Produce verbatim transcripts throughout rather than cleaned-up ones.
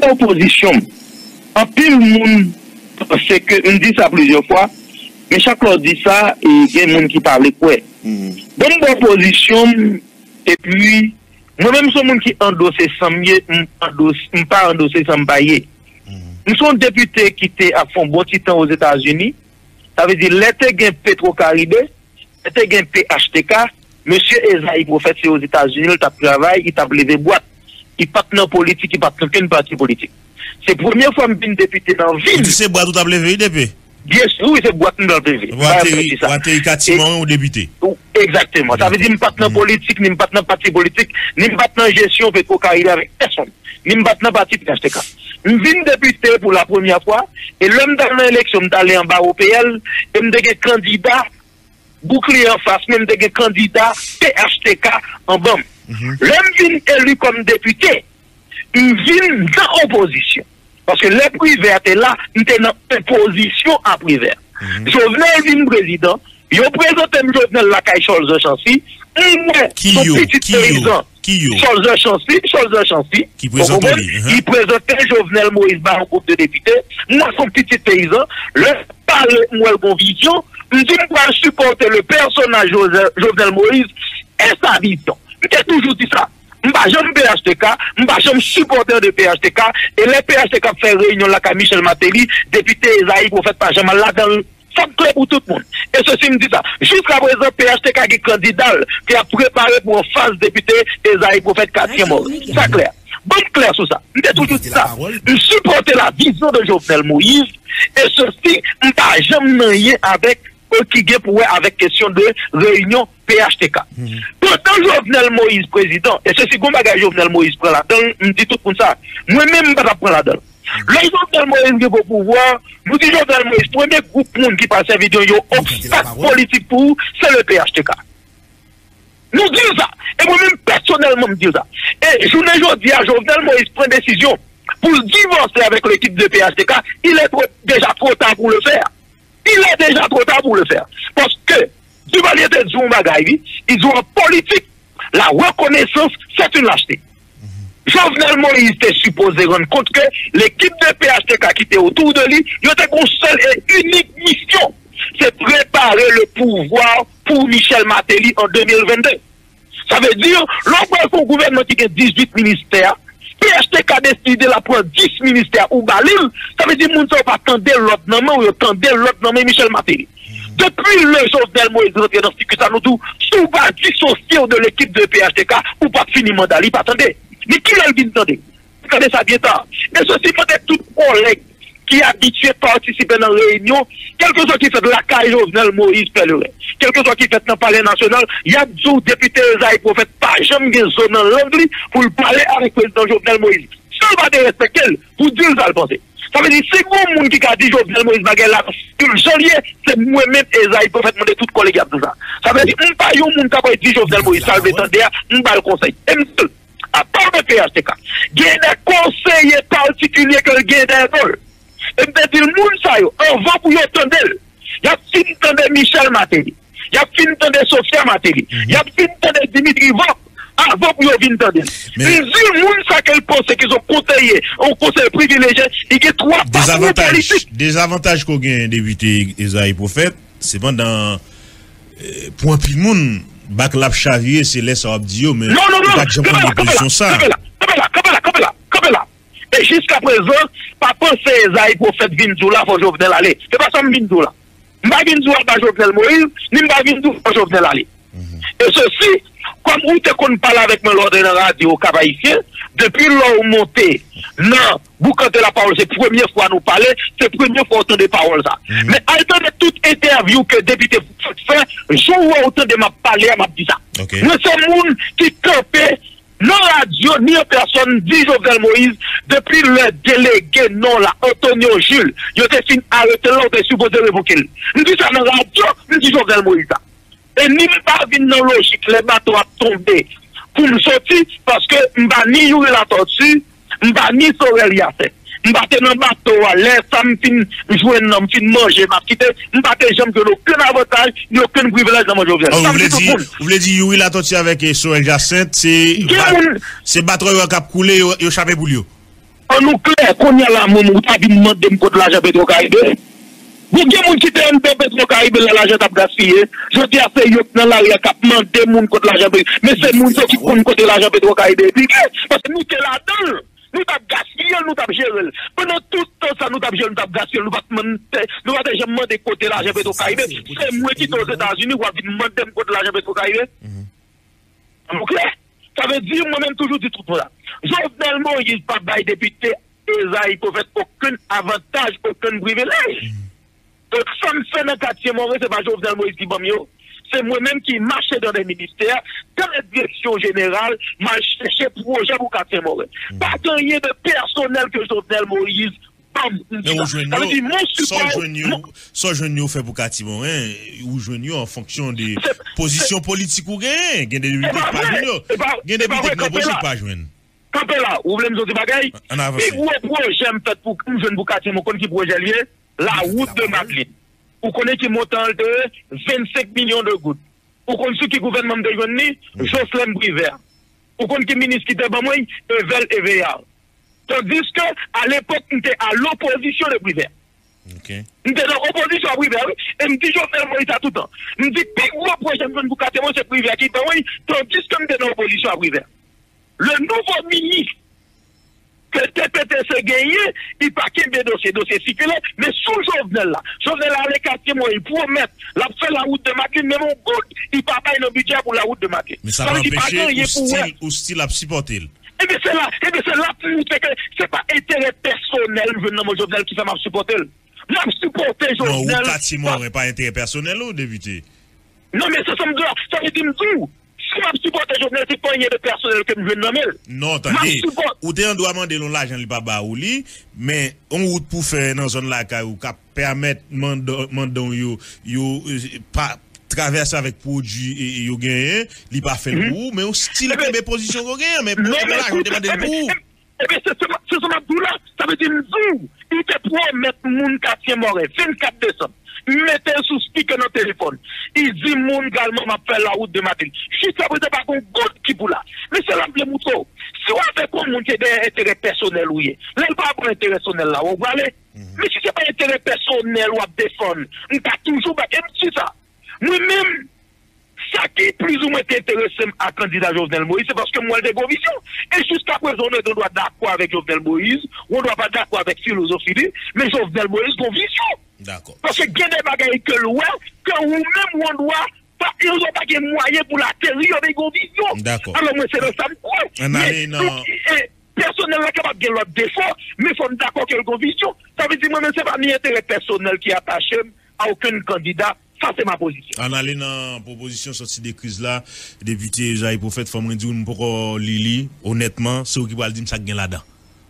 opposition, en pile monde, c'est que, on dit ça plusieurs fois, mais chaque fois dit ça, et il y a des gens qui parlent quoi. Bonne opposition, et puis, moi-même, je suis un qui endosse sans mieux, pas endossé sans bailler. Nous sommes députés qui étaient à fond bon petit temps aux États-Unis. Ça veut dire, l'été gain Petro-Caribé, l'été gain P H T K, monsieur Esaïe Prophète, c'est aux États-Unis, il tape travail, il tape levé boîte. Il part dans politique, il part dans aucun parti politique. C'est la première fois que je suis député dans la ville. C'est boîte ou tape levé, député? Bien sûr, oui, c'est boîte dans le P V. Boîte quatrièmement ou député. Exactement. Ça veut dire, je ne pas dans politique, ni pas dans parti politique, ni pas dans gestion Petro-Caribé avec personne. Ni pas dans parti P H T K. Je viens député pour la première fois, et l'homme dans l'élection, je suis allé en bas au P L, et je suis candidat, bouclier en face, même des candidat P H T K en bas. L'homme vient élu comme député, il vient dans l'opposition. Parce que les privés étaient là, ils étaient dans opposition à privé. Jovenel vient président, il a présenté Jovenel la caille Charles Chancy, et moi, son petit paysan, Charles Chancy, Charles Chancy, qui présentait il présentait Jovenel Moïse Bar en groupe de députés, moi, son petit paysan, le parle, moi, le vision, je dis, moi, je supporter le personnage Jovenel Moïse et sa vision. J'ai toujours dit ça. Je ne suis pas P H T K, je ne suis pas supporter de P H T K, et les P H T K fait réunion là avec Michel Matéli, député Esaïe Prophète Pajama là dans le clair pour tout le monde. Et ceci me dit ça. Jusqu'à présent, P H T K qui est candidat, qui a préparé pour une phase député Esaïe Prophète quatrième mort. C'est clair. Bon clair sur ça. Je toujours dit ça. Je supporte la vision de Jovenel Moïse, et ceci, je ne suis pas jamais rien avec qui est pour avec question de réunion P H T K. Mm-hmm. Pourtant, Jovenel Moïse président, et c'est si qu'on bagage Jovenel Moïse prend la donne, me dit tout comme ça. Moi-même, je ne vais pas prendre la donne. Le Jovenel Moïse qui est pour pouvoir, nous disons Jovenel Moïse, le premier groupe monde qui passe à vidéo, il y a obstacle politique pour, c'est le P H T K. Nous disons ça. Et moi-même, personnellement, je dis ça. Et je ne dis à Jovenel Moïse prend décision pour divorcer avec l'équipe de P H T K, il est trop, déjà trop tard pour le faire. Il est déjà trop tard pour le faire. Parce que, du valier de Zoum Bagaï, ils ont en politique, la reconnaissance, c'est une lâcheté. Mm-hmm. Jovenel Moïse était supposé rendre compte que l'équipe de P H T K qui était autour de lui, il était une seule et unique mission. C'est préparer le pouvoir pour Michel Matéli en deux mille vingt-deux. Ça veut dire, l'on un gouvernement qui a dix-huit ministères, P H T K a décidé de prendre dix ministères ou Balil, ça veut dire que nous ne sommes pas attendus l'autre nom, ou attendus l'autre nom, Michel Matéli. Depuis le Jovenel Moïse rentré dans ce que ça nous dit, si on va dissocier de l'équipe de P H T K, ou pas finir mandat, il pas attendez. Mais qui l'a dit attendez? Attendez ça bien tard. Mais ceci peut-être tout collègue qui est habitué à participer dans la réunion, quel que soit qui fait de la caille Jovenel Moïse Pellerin, quel que soit qui fait dans le palais national, il y a deux députés Esaïe Prophète, pas jamais de zone dans l'anglais pour parler avec le président Jovenel Moïse. Si on va te respecter, pour dire ça le penser. Ça veut dire, c'est bon monde qui a dit Jovenel Moïse Baguel là, que le janvier, c'est moi-même Esaïe Prophète, mon tout collègue tout ça. Ça veut dire, on pas yon monde qui a dit Jovenel Moïse, ça veut dire, on va le conseil. Et monsieur, à part de P H T K, il y a des conseillers particuliers que le gagne des rôles. Et peut-être le monde ça yo, on va pour y entendre. Il y a fini d'entendre Michel Matéli. Il y a fini d'entendre Sophia Matéli. Il y a fini d'entendre Dimitri Vop. Avant pour y entendre. Mais le monde ça qu'elle pense qu'ils ont conseillé, on conseil privilégié, il y a trois désavantages politiques. Des avantages qu'on gagne député Esaïe Prophète, c'est pendant point pile monde bac l'a chavier, c'est laisse abdio mais non non non. Pas de position ça. Comme là, comme là, comme là, comme là, comme là. Et jusqu'à présent, pas penser Esaïe Prophète Vinzou là pour Jovenel aller. C'est pas ça Vinzou là. M'pa Vinzou pas Jovenel Moïse, ni m'pa Vinzou pour Jovenel aller. Et ceci, comme on te qu'on parle avec moi lors de la radio Cap-Haïtien, depuis là où monté, non, vous quand la parole, c'est la première fois nous parler, c'est la première fois autant de paroles ça. Mm-hmm. Mais à l'état de toute interview que député fait, je vois autant de ma parler, m'a dit ça. Okay. Nous sommes monde qui campait non radio, ni en personne, dit Jovenel Moïse, depuis le délégué, non, là, Antonio Jules, il était fin arrêté là, on est supposé révoquer. Nous disons ça dans la radio, nous disons Jovenel Moïse ça. Et ni pas venir dans la logique, les bateaux a tombé pour nous sortir, parce que m'ba ni Youri la tortue, m'ba ni Sorel Yassé. M'ba te dans bateau à l'air, ça m'fin jouer, m'fin manger, m'a quitté, m'ba te jamais que aucun avantage, ni aucun privilège dans mon Jovenel. Vous voulez dire, vous voulez dire Youri la tortue avec Sorel Yassé, c'est, c'est bateau qui a coulé, il a échappé pour lui. En nous clair, qu'on y a là, mon ou t'as dit demander me contre l'argent Petro-Caraïbe. Vous avez des gens qui ont un Petro-Caraïbe, l'argent t'a gaspillé. Je dis à ces gens dans l'arrière qui ont demandé moun contre l'argent Petro-Caraïbe. Mais c'est moun qui compte contre l'argent Petro-Caraïbe. Parce que nous sommes là-dedans. Nous avons gaspillé, nous avons géré. Pendant tout le temps, ça nous avons géré, nous avons gaspillé, nous avons déjà demandé côté l'argent Petro-Caraïbe. C'est moi qui suis aux États-Unis, ou avez demandé côté l'argent Petro-Caraïbe. Ok? Ça veut dire, moi-même, toujours du tout là. Jovenel Moïse, pas bail député, Esaïe, pour faire aucun avantage, aucun privilège. Donc, ça me fait dans le quartier Moré, c'est pas Jovenel Moïse qui va mieux. C'est moi-même qui marchais dans les ministères, dans la direction générale, m'a cherché projet pour quartier Moré. Pas gagné de personnel que Jovenel Moïse. Soit je fait pour quartier Morin, ou je en fonction des positions politiques ou gain. Il y a des députés pas joindre. Il y a des députés qui n'ont pas joindre. Quand là, vous voulez me dire des bagailles? Et où est projet fait pour que je ne vous quartier Morin qui projet lié? La route de Maclean. Vous connaissez qui montant de vingt-cinq millions de gouttes. Vous connaissez qui gouvernement de Johnny? Jocelyn Brivert. Vous connaissez qui ministre qui était bon moi? Evel Eveillard. Tandis qu'à l'époque, on était à l'opposition de Brivert. Okay. On était dans l'opposition à Brivert. Et me dit, je fais moi ça tout le temps. Me dit, puis où le projet de vous quartier, c'est Brivert qui est bon, tandis qu'on était dans l'opposition à Brivert. Le nouveau ministre que T P T C gagné, il pas qu'il y ait des dossiers, dossiers circulaires, mais sous Jovenel là. Jovenel là, les quartiers, moi, il promet, la fait la route de Maclean, mais mon goût, il pas pas un budget pour la route de Maclean. Mais ça va empêcher ou style à supporter. Eh bien, c'est là, eh bien, c'est là pour que c'est pas intérêt personnel, venant mon Jovenel qui fait m'a supporter. M'a supporter Jovenel. Non, ou quartier Morin, pas intérêt personnel ou député? Non, mais ça, ça me dit, ça veut dire tout. Si m'a supporter Jovenel, c'est pas un de personnel que je veux nommer. Non, attendez. Ou t'es en doit demander l'argent, il pas bas ou li, mais on route pour faire dans zone là, ou cap permettre mandon yo, yo, pas, traverse avec produit et yo gagné, il pas fait le coup, mais au style de position qu'on gagne, mais pour là, on demande le coup. Eh bien, c'est ce que là, ça veut dire nous, il te promet moun quartier Morin, vingt-quatre décembre. Mettez sous speaker dans le téléphone. Il dit moun également m'a fait la route de Maclean. Je suis après pas qu'on goutte qui pour là. Mais c'est là le mouton. Si on fait comme moun qui a des intérêts personnels ou yé, là il pas pour intérêt personnel là, on va aller. Mais si c'est pas intérêt personnel ou à défendre, on t'a toujours pas dit ça. Moi-même, ça qui plus ou moins intéressé à candidat Jovenel Moïse, c'est parce que moi, j'ai des convictions. Et jusqu'à présent, on doit d'accord avec Jovenel Moïse, on ne doit pas d'accord avec philosophie, mais Jovenel Moïse, conviction. D'accord. Parce que il y a des bagailles que l'on que vous-même, on doit, ils n'ont pas de moyens pour l'atterrir avec conviction. D'accord. Alors, moi, c'est le ça me mais non. Personnel là capable de l'autre défaut, mais il faut d'accord que le conviction. Ça veut dire, moi, c'est pas ni intérêt personnel qui est attaché à aucun candidat. Ça, c'est ma position. En allant dans la proposition sortie des crises là, député Esaïe Prophète, faut me dire, pour Lili, honnêtement, c'est où qui va le dire ça gagne là-dedans.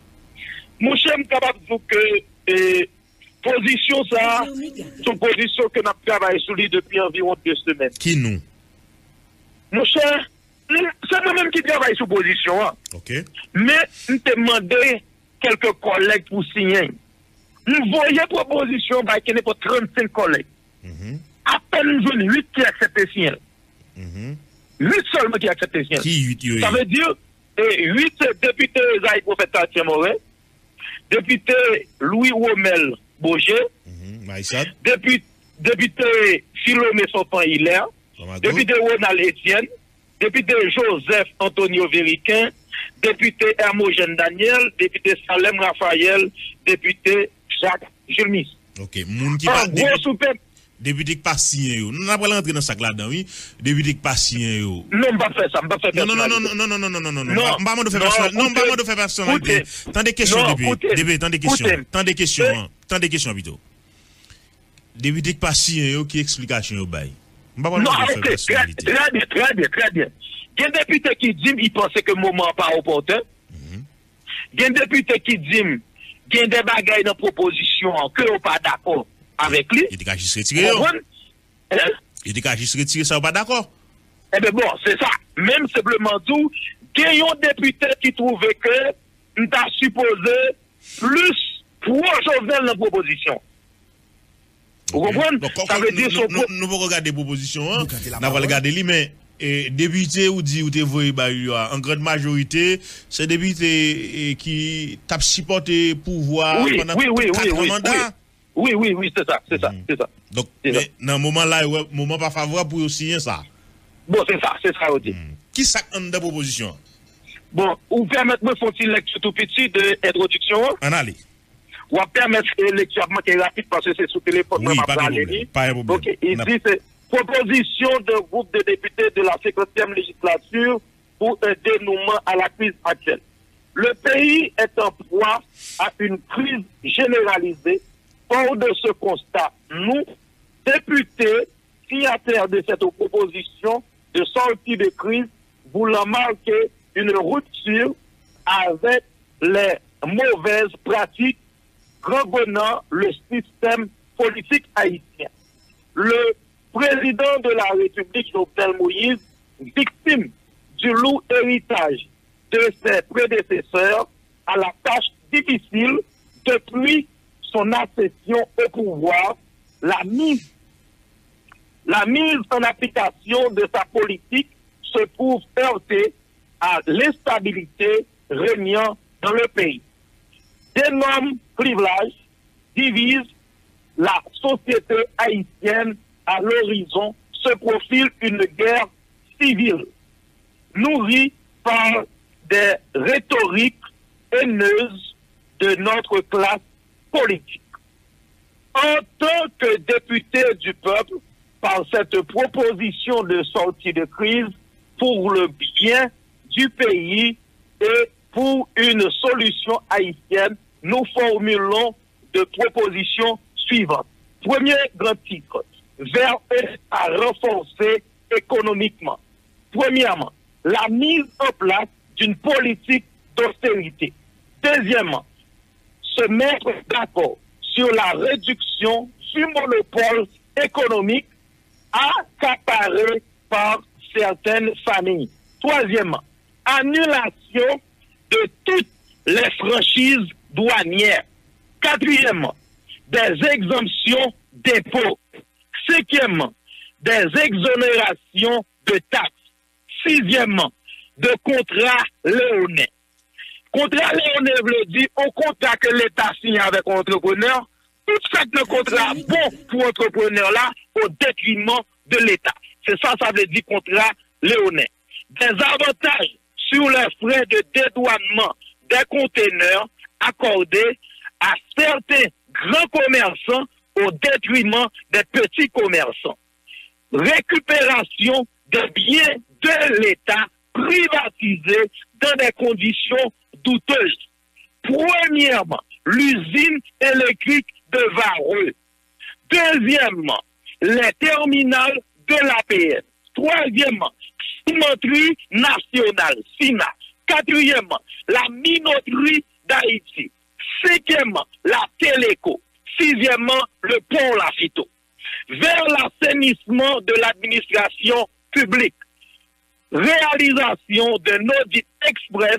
Mon cher, je suis capable de dire que position ça, c'est une position que nous avons travaillé sur lui depuis environ deux semaines. Qui nous? Mon cher, c'est moi-même qui travaille sur position. Hein. Ok. Mais nous te demandé quelques collègues pour signer. Nous voyons proposition bah, qu'il y a pour trente-cinq collègues. Mm-hmm. À peine huit qui acceptent le signer. Mm-hmm. huit seulement qui acceptent le signer. Qui huit? Ça veut dire huit députés Esaïe Prophète Quartier Morin, député Louis Romel Boger, mm-hmm. député, député Philomé Sopan Hilaire, député Ronald Etienne, député Joseph Antonio Vériquin, député Hermogène Daniel, député Salem Raphaël, député Jacques Julmis. Ok, moun qui en pas gros, souper. Député qui pas signé yo. Nous n'avons pas entré dans ça là-dedans, oui. Député qui pas signé yo. Non, on va faire ça, on va faire ça. Non, non, non, non, non, non, non, non, non, non, non. Non, on va faire personne. Non, on va faire personne. Tant des questions, député. Député, tant des questions. Tant des questions, tant des questions, plutôt. Député qui pas signé yo, qui explication yo bail. On va pas faire personnalité. Très bien, très bien, très bien. Il y a un député qui dit il pensait que le moment n'est pas opportun. Il y a un député qui dit il y a des bagailles de proposition que vous pas d'accord avec lui. Il dit qu'il juste retiré. Il dit qu'il juste retiré, ça, vous pas d'accord? Eh bien bon, c'est ça. Même simplement tout, il y a un député qui trouvait que nous avons supposé plus pour Jovenel dans la proposition. Vous comprenez? Ça veut dire que nous pouvons regarder les propositions, nous allons regarder lui, mais et député ou dit ou te voyé bah en grande majorité c'est député qui t'a supporté pouvoir oui, pendant oui, oui, quatre oui, mandats. Oui, oui, oui, c'est ça, c'est ça, c'est ça. Donc dans moment là ouais, moment pas favorable pour signer ça. Bon, c'est ça, c'est ça aussi. Hmm. Qui ça en de proposition? Bon, ou permettre me font-ils lecture tout petit de introduction? En allez. Ou à permettre lecture qui est rapide parce que c'est sous téléphone. Oui, pas de problème. Pas de problème. Ok, ici c'est proposition d'un groupe de députés de la cinquantième législature pour un dénouement à la crise actuelle. Le pays est en proie à une crise généralisée. Hors de ce constat, nous, députés, signataires de cette proposition de sortie de crise, voulant marquer une rupture avec les mauvaises pratiques gangrenant le système politique haïtien. Le président de la République, Jovenel Moïse, victime du lourd héritage de ses prédécesseurs, a la tâche difficile depuis son accession au pouvoir, la mise, la mise en application de sa politique se trouve heurtée à l'instabilité régnant dans le pays. D'énormes clivages divisent la société haïtienne. À l'horizon se profile une guerre civile, nourrie par des rhétoriques haineuses de notre classe politique. En tant que député du peuple, par cette proposition de sortie de crise pour le bien du pays et pour une solution haïtienne, nous formulons de propositions suivantes. Premier grand titre, vers à renforcer économiquement. Premièrement, la mise en place d'une politique d'austérité. Deuxièmement, se mettre d'accord sur la réduction du monopole économique accaparé par certaines familles. Troisièmement, annulation de toutes les franchises douanières. Quatrièmement, des exemptions d'impôts. Cinquièmement, des exonérations de taxes. Sixièmement, de contrats léonins. Contrat léonais veut dire un contrat que l'État signe avec un entrepreneur, tout fait le contrat bon pour entrepreneur là au détriment de l'État. C'est ça, ça veut dire contrat léonais. Des avantages sur les frais de dédouanement des conteneurs accordés à certains grands commerçants au détriment des petits commerçants. Récupération des biens de l'État privatisés dans des conditions douteuses. Premièrement, l'usine électrique de Vareux. Deuxièmement, les terminales de l'A P N. Troisièmement, cimenterie nationale, S I N A. Quatrièmement, la minoterie d'Haïti. Cinquièmement, la Téléco. Sixièmement, le pont Lafito. Vers l'assainissement de l'administration publique. Réalisation d'un audit express.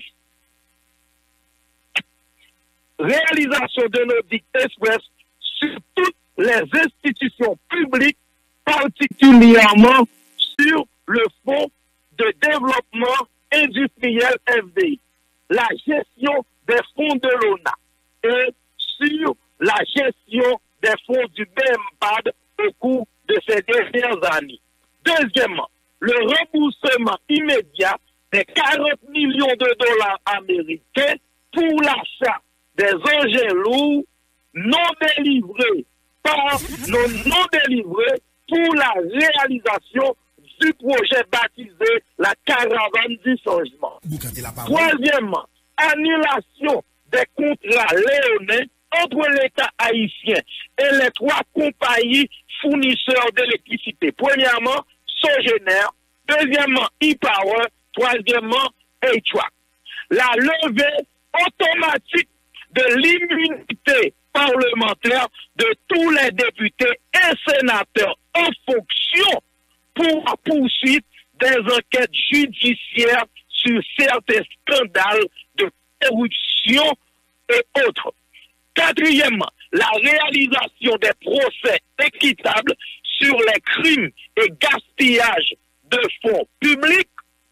Réalisation d'un audit express sur toutes les institutions publiques, particulièrement sur le Fonds de développement industriel F D I, la gestion des fonds de l'O N A et sur la gestion des fonds du B M P A D au cours de ces dernières années. Deuxièmement, le remboursement immédiat des quarante millions de dollars américains pour l'achat des engins lourds non délivrés par non, non délivrés pour la réalisation du projet baptisé la caravane du changement. Troisièmement, annulation des contrats léonins entre l'État haïtien et les trois compagnies fournisseurs d'électricité. Premièrement, Sogener. Deuxièmement, E-Power. Troisièmement, H-Track. La levée automatique de l'immunité parlementaire de tous les députés et sénateurs en fonction pour la poursuite des enquêtes judiciaires sur certains scandales de corruption et autres. Quatrièmement, la réalisation des procès équitables sur les crimes et gaspillages de fonds publics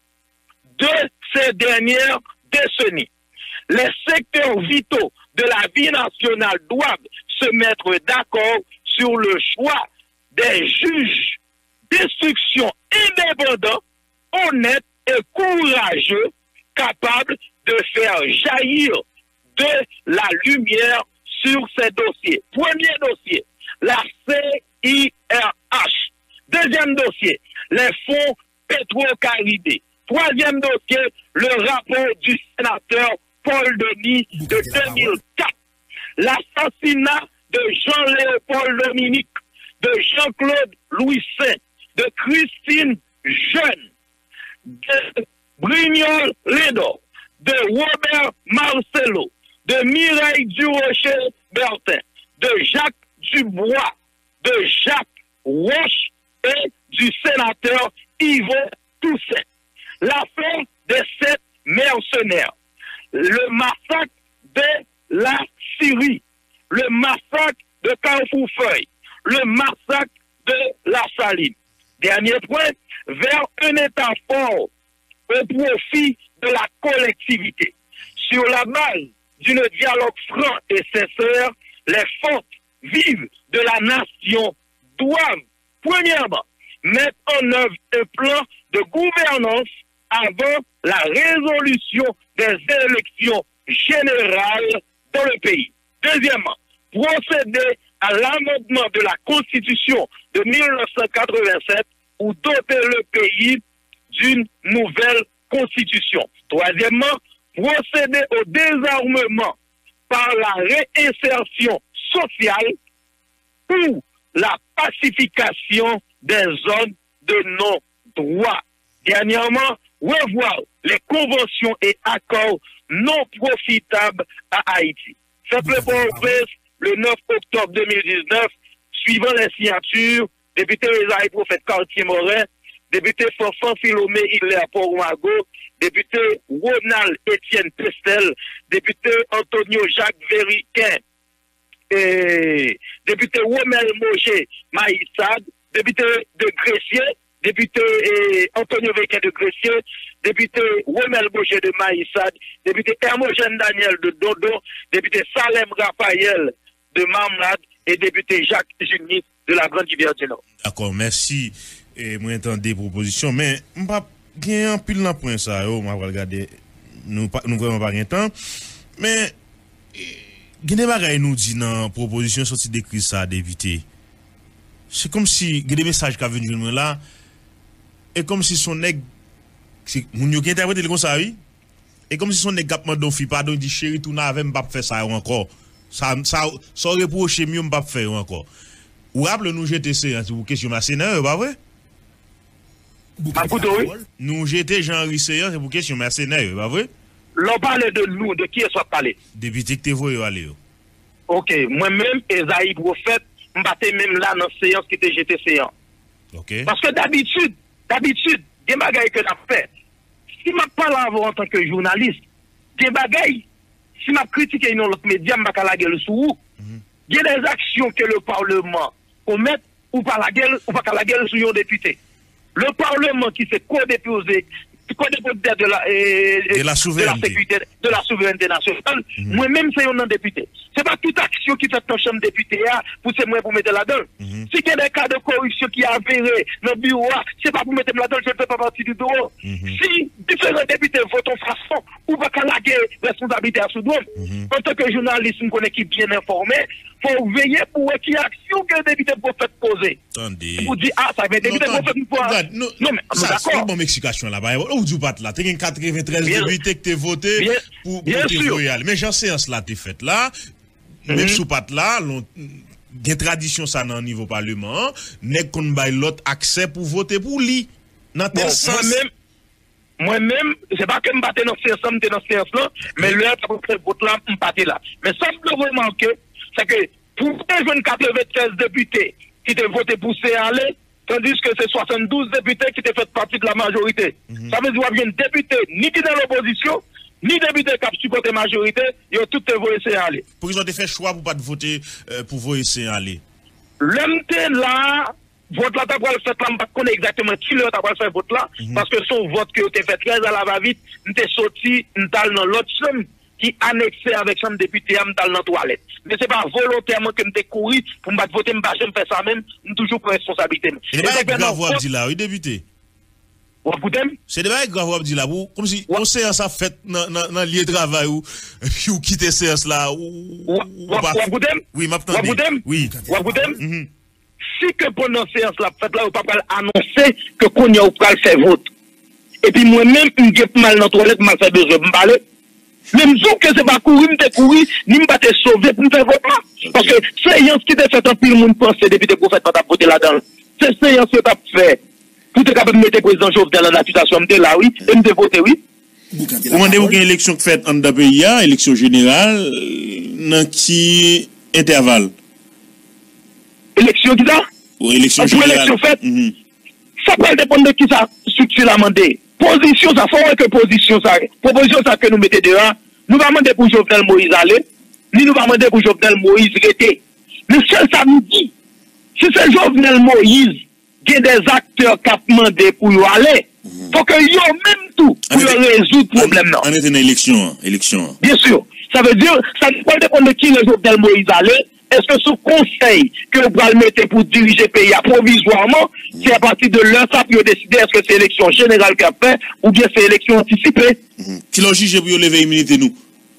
de ces dernières décennies. Les secteurs vitaux de la vie nationale doivent se mettre d'accord sur le choix des juges d'instruction indépendants, honnêtes et courageux, capables de faire jaillir de la lumière sur ces dossiers. Premier dossier, la C I R H. Deuxième dossier, les fonds Petro-Caribé. Troisième dossier, le rapport du sénateur Paul Denis de deux mille quatre. L'assassinat de Jean-Léopold Dominique, de Jean-Claude Louis Saint, de Christine Jeune, de Brignol Lédor, de Robert Marcelo, de Mireille Durocher-Bertin, de Jacques Dubois, de Jacques Roche et du sénateur Yvon Toussaint. L'affaire des sept mercenaires, le massacre de la Syrie, le massacre de Carrefour-Feuille, le massacre de la Saline. Dernier point, vers un État fort au profit de la collectivité. Sur la base d'un dialogue franc et sincère, les forces vives de la nation doivent, premièrement, mettre en œuvre un plan de gouvernance avant la résolution des élections générales dans le pays. Deuxièmement, procéder à l'amendement de la Constitution de mille neuf cent quatre-vingt-sept ou doter le pays d'une nouvelle Constitution. Troisièmement, procéder au désarmement par la réinsertion sociale ou la pacification des zones de non-droit. Dernièrement, revoir les conventions et accords non profitables à Haïti. Simple pour le neuf octobre deux mille dix-neuf, suivant les signatures, député Esaïe Prophète Cartier-Morin, député Fanfan Philomé Hilaire Port-Mago, député Ronald Étienne Pestel, député Antonio Jacques Vériquin, et député Romel Moget Maïssad, député de Gressier, député eh, Antonio Vériquin de Gressier, député Romel Moget de Maïssad, député Hermogène Daniel de Dodo, député Salem Raphaël de Marmlade et député Jacques Junis de la Grande Rivière du Nord. D'accord, merci. Et moi j'entends des propositions, mais on pas bien pile dans point ça, on va regarder nous nous vraiment pas rien temps. Mais Gene bagay nous dit dans proposition sorti d'écrit ça d'éviter. C'est comme si des messages qu'a venu là et comme si son nèg c'est moun yo qui interpréter comme ça oui. Et comme si son nèg gap mandon fi pardon dit chéri tout na avec m'pa faire ça encore. Ça ça ça reproche mieux m'pa faire encore. Ou rappelle nous jeter séance pour question mercenaire pas vrai? Nous jeter Jean-Henri séance pour question mercenaire pas vrai? L'on parle de nous, de qui est soit parlé? Député que te voyez aller. OK, moi-même Esaïe Prophète, m'battais même là dans séance qui était jeté séance. OK. Parce que d'habitude, d'habitude, des bagailles que n'a fait. Si m'a parle avant en tant que journaliste, des bagailles, si m'a critiqué une autre média, m'a pas la gueule sous. Il y a des actions que le Parlement commet ou pas la gueule ou pas la gueule sur un député. Le Parlement qui s'est co-déposé de la, euh, de la souveraineté, de la sécurité, de la souveraineté nationale, mm-hmm. Moi-même, c'est un député. C'est pas toute action qui fait dans chambre député pour c'est moi pour mettre là-dedans. Mm-hmm. Si il y a des cas de corruption qui a avéré dans le bureau, c'est pas pour mettre là-dedans, je ne fais pas partie du bureau. Mm-hmm. Si différents députés votent en façon, ou pas qu'à la guerre, responsabilité à sous-douane. Mm-hmm. En tant que journaliste, on connaît qui bien informé, il faut veiller pour qu'il y ait action que le député peut poser. Attendez. Vous dites, ah, ça va être député prophète. Non, non, mais ça, c'est une bonne explication là-bas. Ou du bat là, tu as quatre-vingt-treize députés que tu as voté pour te royal. Mais j'en séance là, tu fait là, même sous pat là, il y a tradition ça dans le niveau parlement, n'est qu'on bail l'autre accès pour voter pour lui. Dans tel sens. Moi-même, moi-même, c'est pas que je batte dans séance, je dans séance là, mais l'heure pour faire vote là, je batte là. Mais ça, je peux remarquer, c'est que pour quatre-vingt-treize députés qui ont voté pour C A L, tandis que c'est soixante-douze députés qui ont fait partie de la majorité. Mm-hmm. Ça veut dire qu'il y a un député ni qui est dans l'opposition, ni député qui a supporté la majorité, ils ont tous voté C A L. Pour qu'ils ont fait choix pour pas voter euh, pour voter C A L. L'M T là, vote là, t'as pas le fait là, je connais exactement qui le t'as pas fait vote là, parce que son vote que t'es fait très à la va-vite, t'es sorti, t'as dans l'autre chambre qui annexé avec chambre député, m'tal dans toilette. Mais c'est pas volontairement que m'te couru pour me voter, me faire ça même, toujours pour responsabilité. C'est pas grave vous dit là, oui député. C'est des grave vous dit là, comme si on séance a fait dans dans lieu de travail ou puis ou quitter séance là ou oui, m'attendez. Oui. Si que pendant séance la fête là, ou pas annoncer que qu'on y a pas faire vote. Et puis moi-même, je mal dans toilette, m'a fait besoin de me parler. Même si que c'est pas courir, me courir, ni me pas te sauver pour me faire vote là. Parce que séance qui te fait un pile monde penser depuis que vous faites pas voter là-dedans. C'est séance que t'as fait. Tout est capable de mettre le président Jovenel dans la situation, me là oui, et me voter oui. Vous demandez-vous qu'il y a une élection faite en deux pays, élection générale, dans qui intervalle? Élection qui ça? Oui, élection générale. Élection faite? Mm-hmm. Ça peut dépendre de qui ça structure la mandé. Position, ça faut que position ça. Proposition ça que nous mettons dehors. Nous va demander pour Jovenel Moïse aller, ni nous va demander pour Jovenel Moïse rester. Mais seul ça nous dit, si c'est Jovenel Moïse, il y a des acteurs qui ont demandé pour y aller, il faut que yo même tout pour résoudre le problème. On est une élection, élection. Bien sûr. Ça veut dire, ça dépend de qui le Jovenel Moïse allait. Est-ce que ce conseil que vous allez mettre pour diriger le pays provisoirement, c'est à partir de l'heure ça pour décider est-ce que c'est élection générale qu'il a fait ou bien c'est élection anticipée? Mm-hmm. Qui l'a jugé pour lever l'immunité nous?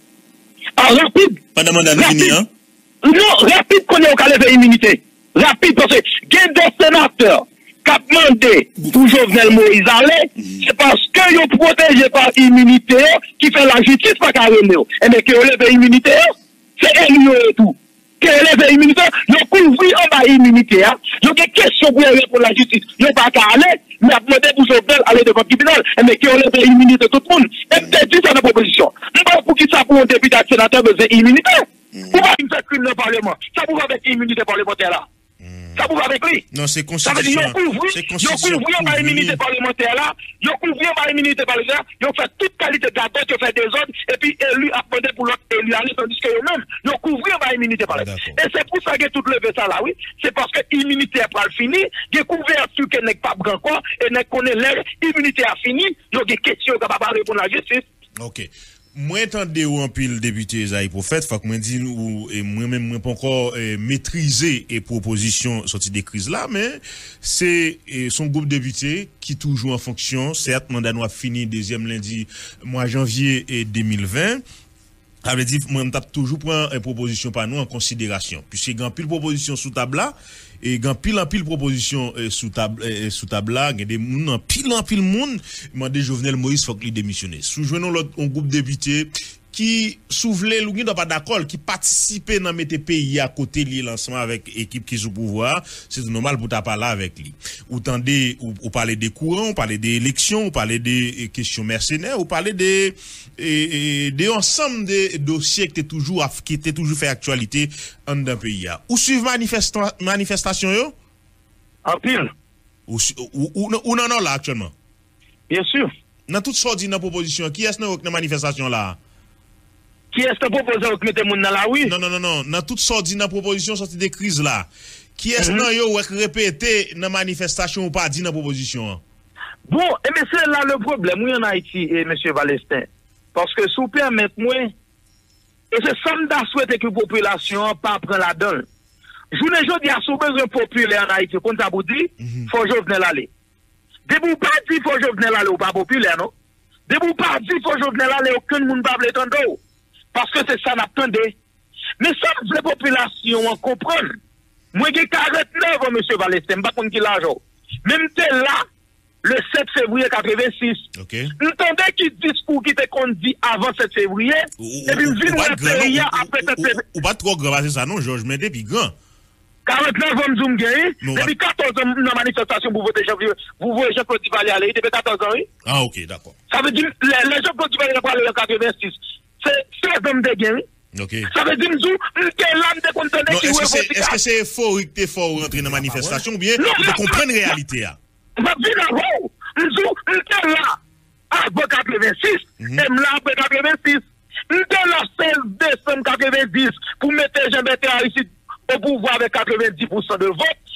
Ah, rapide. Pas de mandat fini, hein? Non, rapide qu'on est au cas lever l'immunité. Rapide parce que il y a des sénateurs qui ont demandé pour Jovenel Moïse aller, mm-hmm. c'est parce que ils protégé par l'immunité qui fait la justice pas carrément. Et mais que lever l'immunité, c'est élu et tout. Que les immunité, ils couvrent en bas l'immunité. Ils ont des questions pour répondre à la justice. Ils n'ont pas qu'à aller, mais à demander pour Jovenel aller devant le tribunal. Mais qui ont les immunité tout le monde. Et peut-être dit ça dans la proposition. Pour qui ça pour un député sénateur besoin d'immunité? Pourquoi il fait crime dans le Parlement? Ça pourrait avec l'immunité parlementaire là. Ça pourrait avec lui. Non, c'est constitution. Ça veut dire qu'ils ont couvert par l'immunité parlementaire là. Ils ont couvert par l'immunité parlementaire. Ils ont fait toute qualité d'abord, ils ont fait des ordres, et puis élu a demandé pour l'autre élu aller, tandis que eux-mêmes, ils ont couvert par l'immunité parlementaire. Et c'est pour ça que tout levé ça là, oui. C'est parce que l'immunité a pas fini, il y a couverture qui n'est pas grand quoi, et n'est connaît l'air, l'immunité a fini, il y a des questions qui ne peuvent pas répondre à la justice. Ok. Moi, entendez ou en pile député Esaïe Prophète, faut que moi dis ou et moi-même moi pas encore eh, maîtriser et propositions sorties des crises là, mais c'est eh, son groupe de députés qui toujours en fonction. Certes, mandat nous a fini deuxième lundi mois janvier et deux mille vingt. Ça veut dire moi m't'a toujours prend une proposition par nous en considération. Puisque grand pile proposition sous table là et grand pile en pile proposition eh, sous table eh, sous table là, il y a des moun en pile en pile monde demandé Jovenel Moïse faut qu'il démissionne. Sous joignons l'autre un groupe de députés qui souvelaient ou qui n'est pas d'accord, qui participaient dans mettre pays à côté li lancement avec équipe qui sous pouvoir, c'est normal pour ta parler avec lui. Ou tendez ou, ou parler des courants, ou parler des élections, ou parler des questions mercenaires, ou parler des et, et, des ensemble des dossiers qui étaient toujours qui étaient toujours fait actualité en d'un pays. Ou suivre manifesta, manifestation yo? En pile. Ou ou, ou, ou non non là actuellement. Bien sûr. Dans toute sorte de proposition, qui est-ce dans manifestation là? Qui est-ce que propose de mettre moun dans la rue? Non, non, non, non. Dans toutes sortes de propositions sorties des crises là. Qui est-ce que vous avez répété dans la manifestation ou pas dit dans la proposition? Bon, et mais c'est là le problème, oui, en Haïti, et M. Valestin. Parce que sous permettre moi, et c'est ça que souhaité que la population pas prendre la donne. Je ne dis pas sous besoin populaire en Haïti, comme ça vous dit, il faut Jovenel aller. De vous pas dire faut Jovenel aller ou pas populaire, non? De vous pas dire faut Jovenel aller, aucun monde ne va pas l'entendre. Parce que c'est ça n'attendait. Mais ça, la population en comprendre. Moi, j'ai quarante-neuf ans, M. Valestin, je ne sais pas qui l'argent. Même t'es là, le sept février quatre-vingt-six. Ok. Entendez qui discours qui te dit avant sept février. Et puis, je viens de pays après sept février. Ou pas trop grand, c'est ça, non, Georges, mais depuis grand. quarante-neuf ans, je me gagne. Depuis quatorze ans, dans la manifestation, vous votez Jean-Claude, vous voyez Jean-Claude Duvalier aller, depuis quatorze ans, oui. Ah, ok, d'accord. Ça veut dire, les Jean-Claude Duvalier vont aller en quatre-vingt-six. C'est seize hommes de gain. Okay. Ça veut dire que l'âme de conteneur qui est-ce que c'est euphorique que fort rentrer dans la manifestation ou bien vous comprenez la réalité? Je dis d'abord, je suis là avant quatre-vingt-six et là après quatre-vingt-six. Je suis là seize décembre quatre-vingt-dix pour mettre Jean-Bertrand ici au pouvoir avec quatre-vingt-dix pour cent de vote.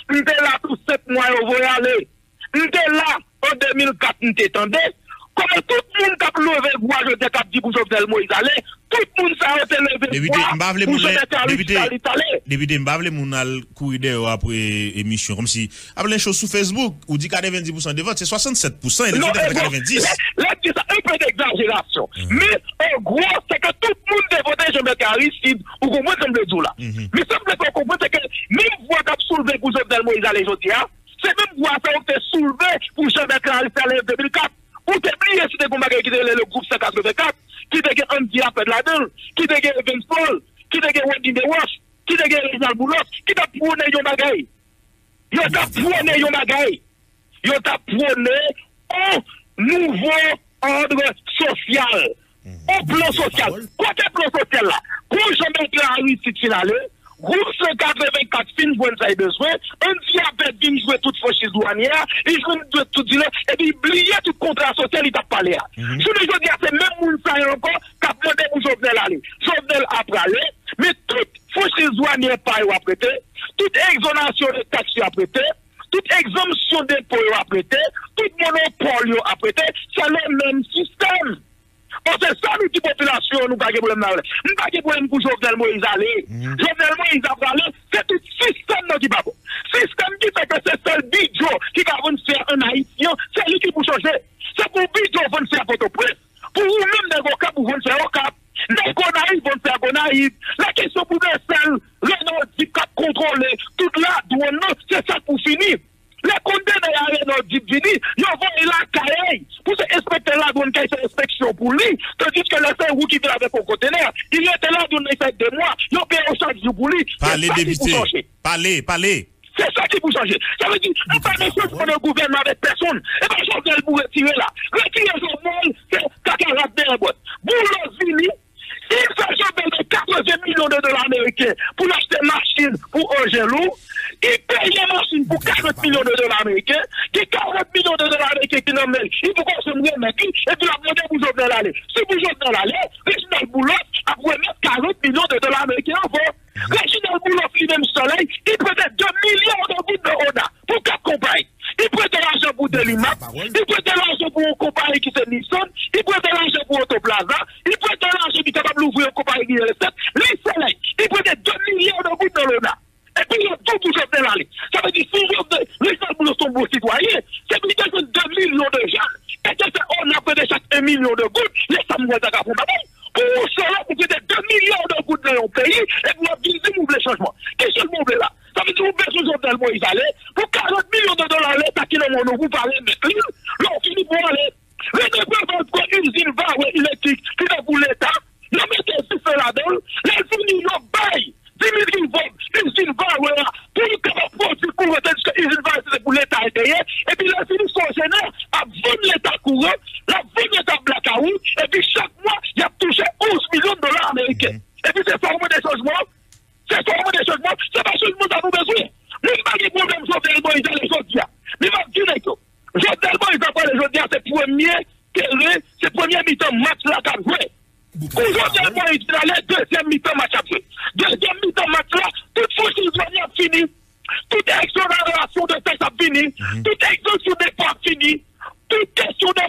m'étais là tous sept mois au voyage. M'étais là en deux mille quatre, m'étais tendé. Comme tout le monde qui a levé le bois, je t'ai dit pour Jovenel Moïse aller, tout le monde s'est levé le bois pour Jovenel aller. Député, je ne sais pas si courir après émission, comme si, après les choses sur Facebook, ou dit quatre-vingt-dix pour cent de vote, c'est soixante-sept pour cent, et les votes c'est quatre-vingt-dix. Là, c'est un peu d'exagération. Mais en gros, c'est que tout le monde a voté Jean-Bert Aristide, ou comment ça me dit là. Mais ça me fait comprendre, c'est que même voix qui a soulevé pour Jovenel Moïse aller aujourd'hui, c'est même voix qui a soulevé pour Jean-Bert Aristide aller en deux mille quatre. Ou t'oublies si t'es comme qui était le groupe cent quatre-vingt-quatre, qui était Andy Appel là-dedans, qui était Vince Paul, qui était Wendy DeWash, qui était Rizal Boulos, qui t'a prôné yon bagay. Yon t'a prôné yon bagay. Yon t'a prôné un nouveau ordre social. Un plan social. Quoi qu'un plan social là? Pour Jean-Bert Aristide finale, groupe cent quatre-vingt-quatre fin bon ça besoin, Andy Appel vient jouer toute franchise douanière, il joue tout dire et puis oublier tout contrat social il t'a parlé. Je veux dire c'est même moun ça encore qu'a demandé pour Jovenel aller. Jovenel a parlé, mais toute franchise douanière pas ou prêté, toute exonération de taxes a prêté, toute exemption d'impôts a prêté, toute monopole a prêté, c'est le même système. Oh, c'est ça, nous, qui population, nous, pas de problème. Nous, pas de problème pour Jovenel Moïse aller. Jovenel Moïse a parlé, c'est tout système qui va. Système qui fait que c'est seul Bidjo qui va venir faire un haïtien, c'est lui qui peut changer. C'est pour Bidjo venir faire Port-au-Prince. Pour vous-même, des vocabes, vous venir faire au Cap. Les Gonaïves vont faire Gonaïves. La question pour les seuls, les non-dits cap contrôler, toute la douane, c'est ça pour finir. Les condamnés à nos divini, ils vont la caille pour se respecter la douane qui fait inspection pour lui. Tandis que les seuls qui viennent avec un conteneur, il était là d'une fait deux mois, ils ont payé chaque jour pour lui. Parlez, député. Parlez, parlez. C'est ça qui peut changer. Ça veut dire, nous pas de pour le gouvernement avec personne. Et bien, Jovenel pour retirer là. Retirer Jovenel, c'est cacarat de la boîte. Boulot-Vini, il fait Jovenel de quatre-vingts millions de dollars américains pour acheter machine pour Angelou. Il paye la machine pour quarante millions de dollars américains, qui quarante millions de dollars américains qui n'ont pas, il faut qu'on se mette, et puis la monnaie pour Jovenel aller. Si vous Jovenel aller, Reginald Boulos a pour mettre quarante millions de dollars américains en vente. Reginald Boulos, lui-même soleil, il prête deux millions de gouttes de Honda pour quatre compagnies. Il prête l'argent pour Delimac, il prête l'argent pour une compagnie qui c'est Nissan, il prête l'argent pour Autoplaza, il prête l'argent qui est capable d'ouvrir une compagnie qui est le sept, les soleils, il prête deux millions de gouttes de Honda. Et puis, il y a tout pour Jovenel aller. Ça veut dire, si les gens sont beaux citoyens, c'est plus de deux millions de gens. Et que c'est on a près de chaque un million de gouttes, les femmes vont être pour madame. Pour cela, vous faites deux millions de gouttes dans le pays, et vous avez dit, vous voulez changement. Qu'est-ce que vous voulez là? Ça veut dire, vous faites Jovenel Moïse aller, pour quarante millions de dollars, l'État qui est mon vous parlez de lui, là, on finit pour aller. Les deux peuvent quoi, une usine va, électrique, qui est pour l'État, la mettez six là-dedans, les unis, ils baillent. dix mille uniformes, une usine va, voilà, pour nous capables de produire pour l'État, parce qu'une usine va, c'est pour l'État intérieur, et puis les unis sont généraux à vendre l'État courant, la vendre l'État blackout, et puis chaque mois, il a touché onze millions de dollars américains. Et puis c'est former des changements, c'est former des changements, c'est pas seulement ça nous besoin. Nous n'avons pas de problème, Jovenel Moïse, les autres, mais va dire, Jovenel Moïse, les autres, c'est premier, c'est premier mi-temps match là qu'a joué. Aujourd'hui, moi, il allait deuxième mi-temps match à jouer. Deuxième mi-temps match là, toute franchise douanière fini. Toute exonération de taxes a fini. Toute exonération des pas fini. Toute question de.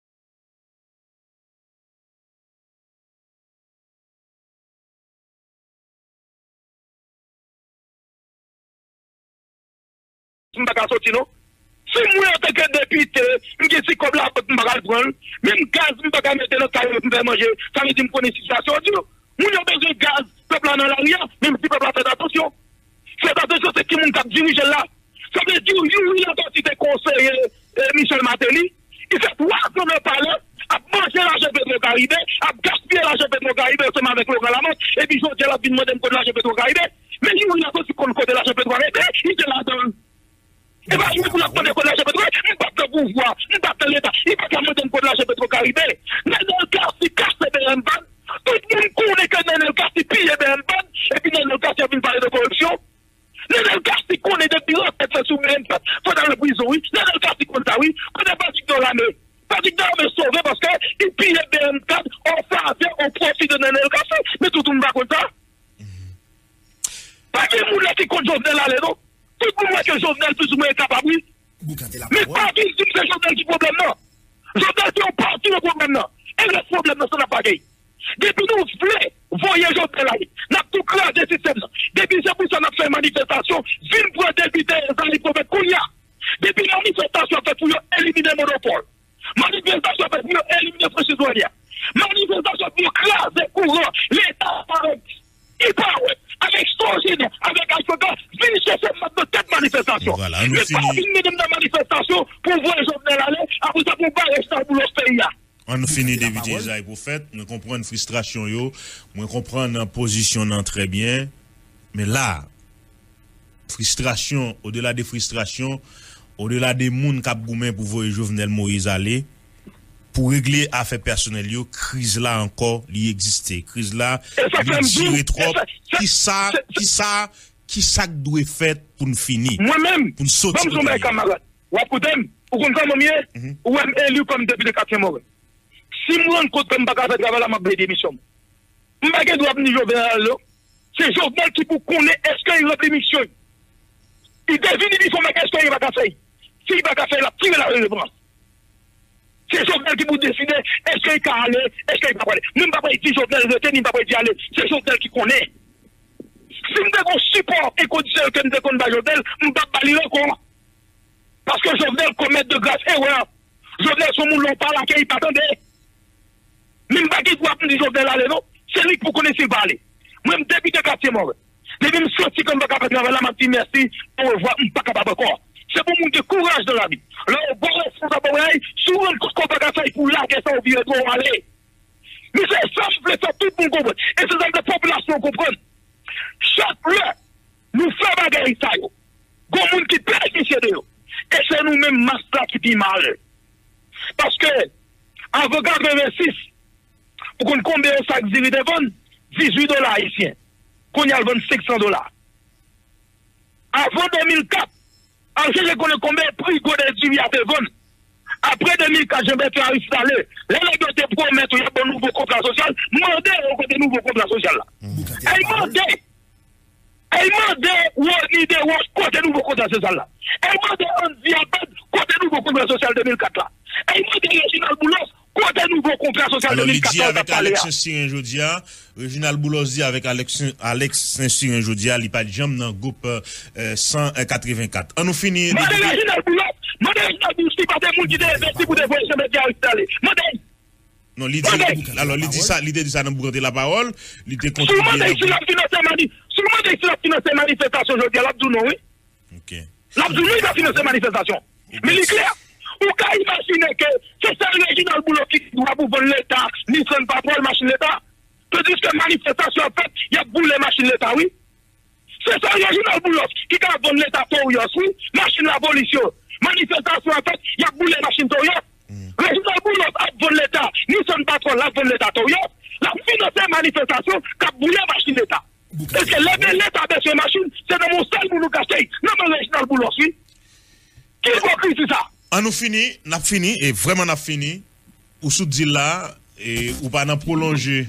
Je ne vais pas sortir, non? Si moi, en tant que député, je suis comme la je ne vais pas prendre. Même gaz, je ne vais pas mettre dans le carré pour faire manger. Ça veut dire que je connais la situation. Nous avons besoin de gaz, peuple en l'arrière, même si le peuple a fait attention. Faites attention, c'est qui qui dirige là. Ça veut dire que lui, il a parti des conseillers Michel Matéli. Il fait trois ans de parler, à manger l'argent Petro-Caribé, à gaspiller l'argent Petro-Caribé ensemble avec Laurent Lamont. Et puis, je dis là, il m'a demandé de l'argent Petro-Caribé. Mais lui, il a aussi qu'on côté l'argent Petro-Caribé, il est là-dedans. Et bien, il faut la prendre de l'argent Petro-Caribé, il ne peut pas pouvoir, il ne peut pas l'État, il ne peut pas demander de l'argent Petro-Caribé. Mais dans le cas, si casse B M Ban, tout le monde connaît que dans le cas, si pille B M Ban, et puis dans le cas, si il vient parler de corruption. Dans le cas, si connaît des pilotes, c'est sous B M Ban, faut dans le prison, oui. Dans le cas, si connaît ça, oui, connaît pas dans l'armée. Pas dit que l'armée sauvé parce qu'il pille B M Ban, on fait affaire, on profite de le cas, mais tout le monde va comme ça. Pas que les gens qui comptent Jovenel aller, non? Tout le monde que Jovenel plus ou moins est capable, oui. Mais pas dit que c'est Jovenel qui problème, non. Jovenel qui est parti le problème, non. Et le problème, non, ça n'a pas gagné. Depuis nous voulons, voyez Jovenel là, n'a tout crasé le système. Depuis c'est pour ça qu'on a fait manifestation, ville pour député, dans les prophètes Kounia. Depuis manifestation fait pour éliminer le monopole. Manifestation fait pour éliminer le citoyen. Manifestation pour craser courant, l'État avec hyper, avec extorsion, avec Alpha, venez chercher de tête manifestation. Voilà, mais pas une minute de manifestation pour voir Jovenel aller, après ça pour pas rester dans le pays. On nous finit d'éviter Isaïe pour fait, nous comprenons frustration yo, nous comprenons la position non très bien, mais là, frustration, au-delà des frustrations, au-delà des moun k'ap goumen pour voir Jovenel Moïse aller, pour régler affaires personnelles yo, crise là encore, li existe, crise là, li dure trop, qui ça, qui ça, qui ça doit faire pour nous finir. Moi-même, pour nous sortir. Bon, mes camarades, ou apoutem, ou qu'on comme mieux, ou même élu comme député quartier Morel. Si je me rends compte que je ne peux pas faire travail, je vais démission. Je ne peux pas venir Jovenel. C'est Jovenel qui pour connaître est-ce qu'il a démission. Il devine, il faut est-ce qu'il va faire. S'il va faire, il va tirer la réponse. C'est Jovenel qui pour décider est-ce qu'il va aller, est-ce qu'il va pas aller. Même pas dire Jovenel, je ne peux pas dire aller. C'est Jovenel qui connaît. Si je ne support et condition que je ne connais pas Jovenel, je ne peux pas aller encore. Parce que Jovenel commet de grâce erreur. Jovenel, son monde l'on parle, il pas attendait. Même pas qui doit dire Jovenel aller, non? C'est lui pour connaître ses balais. Moi, je député quartier mort. Depuis me sortir comme je suis capable de faire, je merci pour voir, je ne suis pas capable encore. C'est pour montrer courage dans la vie. Là, on va responsable, souvent, qu'on ne peut pas faire pour la question, on vient trop aller. Mais c'est ça, je voulais faire tout le monde comprendre. Et c'est ça que la population comprend. Chaque fois, nous faisons bagarre ça, yo. Il y a des gens qui bénéficient de eux. Et c'est nous-mêmes, Mastra, qui dit mal. Parce que, avant quatre-vingt-six, pour qu'on combien de sacs d'huile de vendre, dix-huit dollars haïtiens. Qu'on y a vendu cinq cents dollars. Avant deux mille quatre, Angers, je connais combien de prix qu'on a d'huile à vendre. Après deux mille quatre, je vais faire installer. Les négociations te promettent qu'il y a un nouveau contrat social. Demandez au côté nouveau contrat social. Et demandez. Et demandez où on idée où côté nouveau contrat social là. Et demandez on diabète côté nouveau contrat social deux mille quatre là. Et demandez Réginald Boulos côté nouveau contrat social deux mille quatre. Alors, il dit avec Alex Saint-Cyr Jodia, Réginald Boulos dit avec Alex Saint-Cyr Jodia, il pas de jambe dans le groupe cent quatre-vingt-quatre. On nous finit. Madame Réginald Boulos, Madame Réginald Boulos, qui pas de monde qui est investi pour des voyages médias installés. Madame. Non, l'idée, alors, l'idée ça, l'idée de ça, nous vous la parole, l'idée continue. Seulement, il a financé Seulement, il a financé manifestation, je dis à l'Abdounou, oui. Ok. L'Abdounou, il a financé manifestation. Mais il est clair. Ou qu'à imaginer que c'est ça, Réginald Boulos qui doit pour vendre l'État, ni son patron, machine l'État. Tu dis que manifestation, en fait, il y a boule machine l'État, oui. C'est ça, Réginald Boulos qui doit vendre l'État, oui. Machine l'abolition. Manifestation, en fait, il y a boule machine, oui. Réginald Boulos a volé l'État, ni son patron l'a volé l'État, la financée manifestation qui a boulé machine l'État. Parce que l'État de ces machines, c'est dans mon seul pour nous cacher. Non, mais Réginald Boulos, oui. Qui est c'est ça? On nous fini, n'a fini, et vraiment n'a fini. Ou sous dit là, et ou pas n'a prolongé.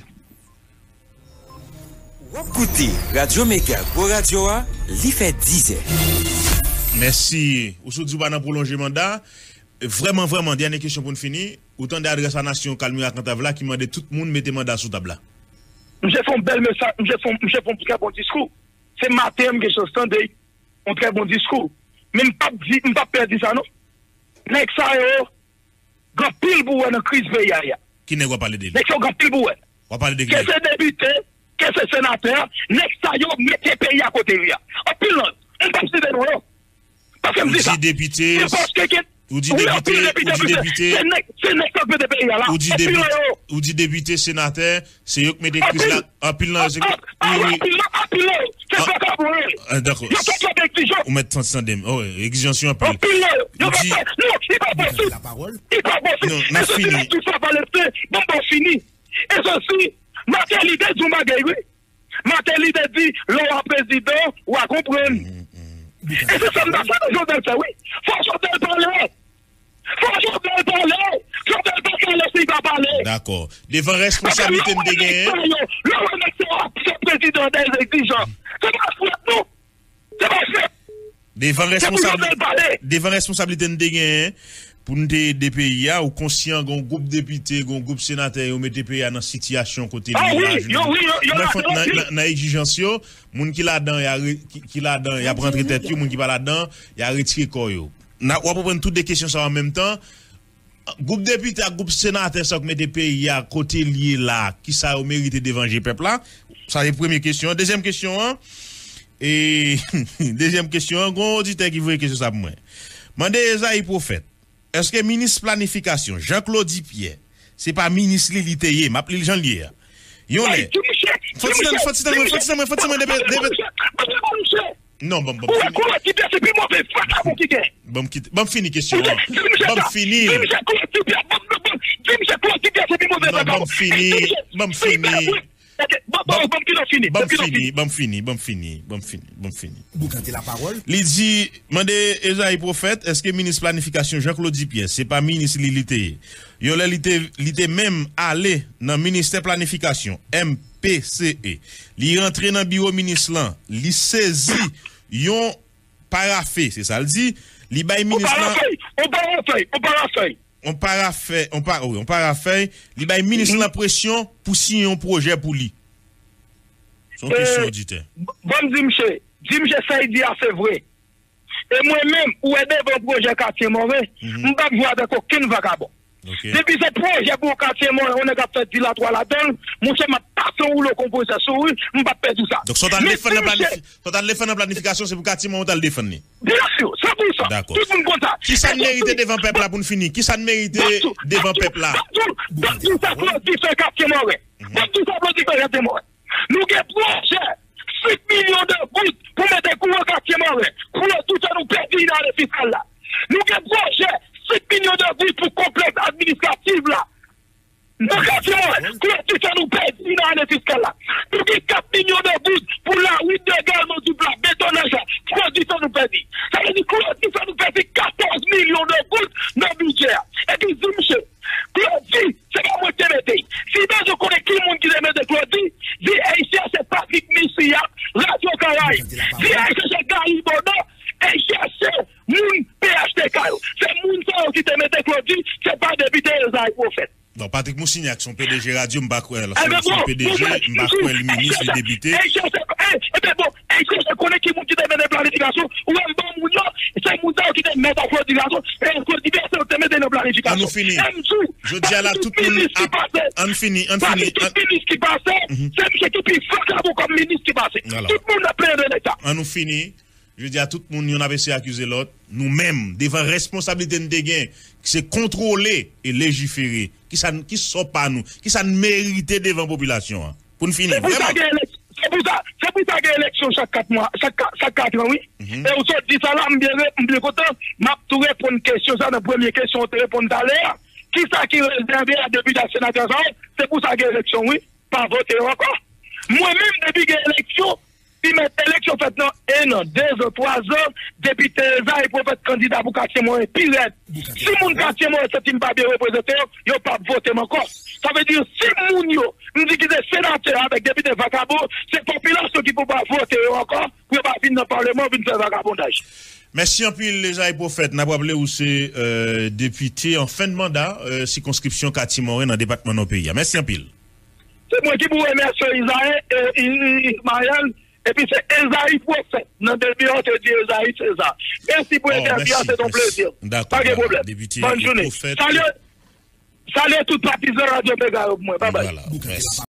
Écoutez, Radio Méga, pour Radio A, l'y fait dix heures. Merci. Ou sous dit ou pas n'a prolongé mandat. Vraiment, vraiment, dernière question pour nous finir. Autant d'adresse à la nation Calmira Cantavla qui m'a dit tout le monde mettez mandat sous table. J'ai fait un bel message, j'ai fait un très bon discours. C'est ma thème que je suis un très bon discours. Mais je ne peux pas perdre ça, non? Nek ça, yo, grand pile pour une crise pays. Qui n'est pas parler de lui? Nek ça, grand pile pour une. On va parler de qui? Que c'est député, que c'est sénateur, nek ça, yo, mettez pays à côté de lui. En pile, non, on va se dire non. Parce que je dis ça. Ou dit député. C'est parce que. Ou dit député, ou dit député. C'est nek ça que des pays là. Ou dit député, ou dit député, sénateur, c'est eux qui mettent des crises là. En pile, non, c'est. En pile, en pile, c'est pas ça pour eux. D'accord. Il y a pas d'exigence. On met trente centimes. Oh, exigence en pile. En pile, non, il n'est pas possible. La parole. Il n'est pas possible. Non, on a fini. Tout ça va laisser, bon, bon, fini. Et ceci, matérialité du magasin, oui. Matérialité dit, l'on président, ou à comprendre. Et c'est ça, on a fait de Jovenel, ça, oui. Faut Jovenel parler. Faut Jovenel parler. Jovenel parler, s'il va parler. D'accord. Devant responsabilité de gagner. Le président des exigences. C'est pas fait, non. C'est pas fait. Devant responsabilité, devant responsabilité de gagner pour nous des pays ou conscient gon groupe député, gon groupe sénateur ou mettre pays dans situation côté ah oui, yo oui, yo dans exigence yo, moun qui là-dedans y a qui là-dedans y a prendre tête yo, moun qui pas là-dedans y a retirer corps yo. Na on va prendre toutes des questions ça en même temps. Groupe député à groupe sénateur ça met des pays à côté lié là, qui ça au mérité d'évangile peuple là. Ça c'est première question. Deuxième question hein? Et deuxième question, un grand auditeur qui veut question ça pour moi. Mandé Esaïe Prophète, est-ce que ministre planification Jean-Claude Pierre, c'est pas ministre Liliteye, m'appelle Jean Lier. Yon est. Faut-il faut-il faut-il faut-il non, bon, bon. Bon, quitte. Bon, fini question. Bon, fini. Bon, fini. Bon, fini. Bon fini, bon fini, bon fini, bon fini, bon fini, bon fini. Boucantez la parole. Il dit, mandé Esaïe Prophète, est-ce que ministre planification Jean-Claude Pierre, c'est pas ministre Lilité? Yo l'ité même allé dans ministère planification, M P C E. Li rentré dans bureau ministre là, li saisi yon parafait, c'est ça le dit, li bay ministre là. On parafait, on parafait. On parafait, on par oui, on parafait, li bay ministre la pression pour signer un projet pour lui. Son question auditeur. Bon Dimche, Dimche ça dit c'est vrai. Et moi-même ou aider un projet quartier mauvais, on pas voir avec aucun vagabond. Depuis ce projet pour quartier mauvais, on a fait dilatoire là-dedans, mon chef m'a passé où le composition, on pas perdre tout ça. Donc soit dans le planification, c'est pour quartier mauvais on le défendre. Bien sûr, c'est pour ça. D'accord. Tout le monde content. Qui ça mérite devant peuple là pour nous finir? Qui ça mérite devant peuple là? Tout ça pour dire quartier mauvais. Tout ça pour dire quartier mauvais. Nous avons projet cinq millions de gouttes pour mettre des coups au quartier mauvais. Pour tout ça nous perdre dans le fiscal là. Nous avons projet cinq millions de gouttes pour complexe administratif là. Nous avons tout ça nous perdre dans le fiscal là. Nous avons quatre millions de gouttes pour la route de gare du plat, bétonnage. Pour tout ça nous perdre. Ça veut dire que tout ça nous perdre quatorze millions de gouttes dans le budget. Et puis, monsieur, Claudie, c'est pas moi qui l'ai dit. Si je connais qui le monde qui l'aimait de Claudie, dis Haïtien, c'est Patrick Missia, Radio Caraïbe. Dis Haïtien, c'est Gary Bono, Haïtien, c'est Moun P H T K. C'est Moun Sao qui t'aimait de Claudie, c'est pas député Esaïe Prophète. Non, Patrick Moussignac, son P D G Radio, Mbakwel. Son P D G, Mbakwel, ministre, le député. Eh bien bon, Haïtien, je connais qui le monde qui t'aimait de planification, ou un bon Mounion, c'est Moun Sao qui t'aimait de planification, et Claudie, c'est t'aimait de planification. On finit. Je dis à la tout le monde. On finit, on finit. Tout le ministre qui passait, c'est M. Kipi Fakabo comme ministre qui passait. Tout le monde a plein de l'État. On nous finit. Je dis à tout le monde, on avait essayé d'accuser l'autre. Nous-mêmes, devant responsabilité de gain, qui c'est contrôler et légiférer, qui ça qui sont pas nous, qui ça mérite devant la population. Pour nous finir. C'est pour ça qu'il y a élection chaque quatre mois, chaque quatre ans, oui. Et vous dit ça là, je suis bien content, je vais répondre une question, ça, la première question, je vais répondre à l'air. Qui ça qui réservé à député sénateur, c'est pour ça qu'il y a élection, oui. Pas voter encore. Moi-même, depuis qu'il y a élection, il met élection faite dans un an, deux ans, trois ans, député Esaïe Prophète candidat pour quartier moyen, pire. Si mon quartier moyen, c'est une pas bien représenté, il n'y a pas voté encore. Ça veut dire, si moun yo, nous dit qu'il est sénateur avec député vagabond, c'est la population qui ne peut pas voter encore, pour ne pas venir dans le Parlement, pour faire vagabondage. Merci en plus, les Esaïe Prophète. N'a pas rappelé où c'est euh, député en fin de mandat, euh, circonscription quartier moyen dans le département de nos pays. Merci en pile. C'est moi qui vous remercie, Isaïe, et Ismaël. Et puis c'est Esaïe Prophète. Dans le début, on te dit Esaïe, c'est ça. Merci pour l'interview, c'est ton plaisir. D'accord. Pas de problème. Bonne journée. Salut. Salut tout partisans Radio Péga. Bye bye. Voilà.